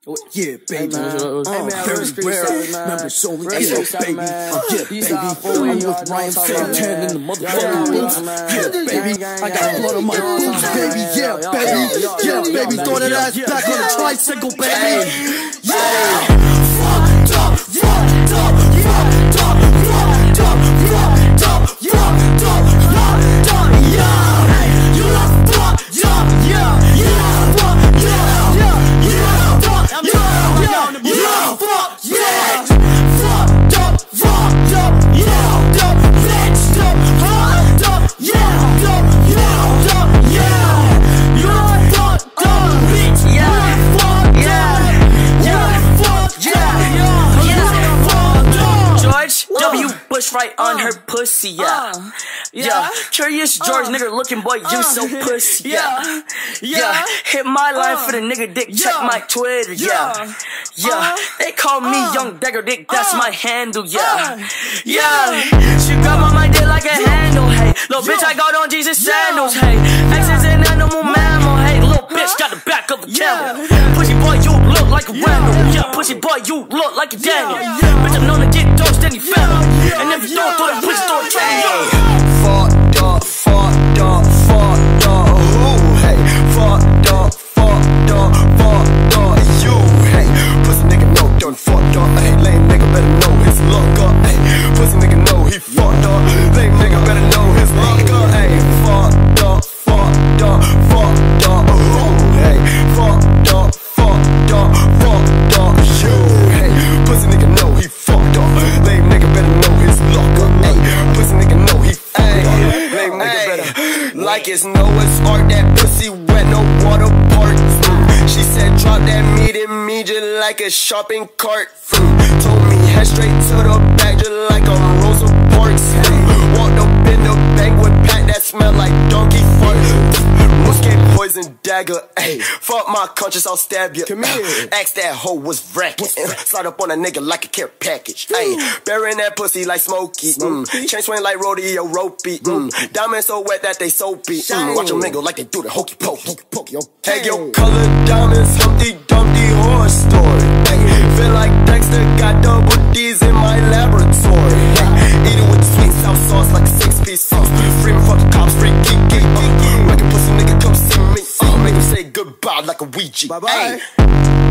Yeah, baby. Very rare. Members only get baby. Yeah, baby. I'm with Ryan Santana in the motherfucking booth. Yeah, baby. I got blood on my boots, baby. Yeah, baby. Yeah, baby. Throw that ass back on the tricycle, baby. Yeah. Fucked up, fucked up, fucked up, fucked up, fucked up, fucked up, fucked up, yeah. You look fucked up, yeah. You look fucked up, yeah. You look fucked up, yeah. You look fucked, yeah. Fucked up, yeah. Fucked up, bitched up, fucked up, yeah. Fucked up, yeah. You look fucked up, bitch, yeah. Fucked up, yeah. Fucked up, yeah. George W. Bush right on her pussy, yeah. Yeah, Curious George, nigga looking boy, you so pussy, yeah. Yeah, hit my line for the nigga dick, check my Twitter, yeah. Yeah, they call me Young Dagger Dick, that's my handle, yeah. Yeah, she grab on my dick like a handle, hey. Little bitch, I got on Jesus sandals, hey. X is an animal mammal, hey. Little bitch got the back of a camel. Pussy boy, you look like a Randall, yeah. Pussy boy, you look like a Daniel. Bitch, I'm known to get dogs, then he family. And if you don't throw that pussy, throw a train, Fucked up, fucked up, fucked up, ooh, hey. Fucked up, fucked up, fucked up, you, hey. Pussy nigga know done fucked up, hey. Lame nigga better know his luck up, hey. Pussy nigga know he fucked up. Lame nigga better know his luck up, hey. Fucked up, fucked up, fucked up, ooh, hey. Fucked up, fucked up, fucked up, you, hey. Pussy nigga know he fucked up. Lame nigga better know his luck up, hey. Pussy nigga know he fucked up. Lame nigga better. Like it's Noah's Ark, that pussy wet, no water park. She said drop that meat in me just like a shopping cart. Told me head straight to the back just like a Rosa Parks. Walked up in the bank with pack that smell like donkey fart. Muscat poison dagger, ayy. Fuck my conscience, I'll stab you. Ask that hoe what's wrecking. Slide up on a nigga like a care package, ayy. Burying that pussy like Smokey. Chain swing like rodeo ropey. Diamonds so wet that they soapy. Watch them mingle like they do the hokey pokey. Hey, yo, colored diamonds, Humpty Dumpty horror story. Ay, feel like Dexter got double D's in my laboratory. Ay, eat it with sweet and sour sauce like a 6-piece sauce. Free me fuck the cops, free geek. Make a pussy nigga come see me. Make him say goodbye like a Ouija. Bye bye.